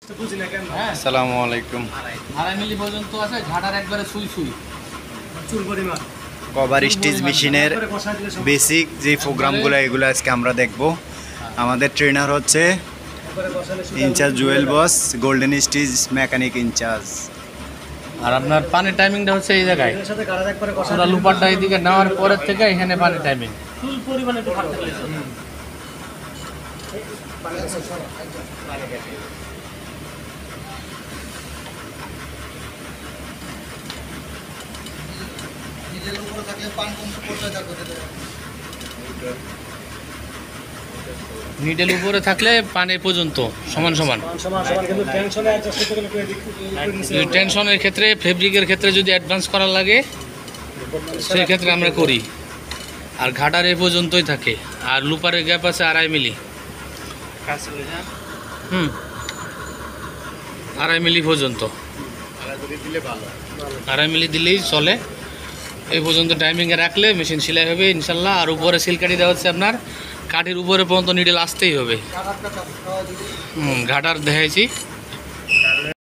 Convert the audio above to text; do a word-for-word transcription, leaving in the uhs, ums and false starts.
আসসালামু আলাইকুম। আড়াই মিলি পর্যন্ত আছে, ঝাড়ার একবারে সুই সুই চুল পরিমাণ কভার স্টিচ মেশিনের বেসিক যে প্রোগ্রামগুলো এগুলো আজকে আমরা দেখব। আমাদের ট্রেনার হচ্ছে incharge Jewel boss, golden stitch mechanic incharge. আর আপনার পানির টাইমিংটা হচ্ছে এই জায়গায়, এর সাথে গাড়া একবারে কষা পুরো লুপারটা এইদিকে নেওয়ার পরের থেকে এখানে পানির টাইমিং। চুল পরিমাণ একটু কাটতে লাগে। নিডেল উপরে থাকলে পানি পর্যন্ত সমান সমান। সমান সমান কিন্তু টেনশনে অ্যাডজাস্ট করতে গেলে করে দিই। টেনশনের ক্ষেত্রে, ফেব্রিকের ক্ষেত্রে যদি অ্যাডভান্স করা লাগে সেই ক্ষেত্রে আমরা করি। আর ঘাটার এ পর্যন্তই থাকে, আর লুপারের গ্যাপ আছে আড়াই মিলি। হুম, আড়াই মিলি পর্যন্ত, আড়াই মিলি দিলেই চলে। এই পর্যন্ত টাইমিংয়ে রাখলে মেশিন সেলাই হবে ইনশাল্লাহ। আর উপরে সিলকাটি দেওয়া হচ্ছে আপনার কাঠির উপরে পর্যন্ত নিডেল আসতেই হবে। হুম, ঘাটার দেখাইছি।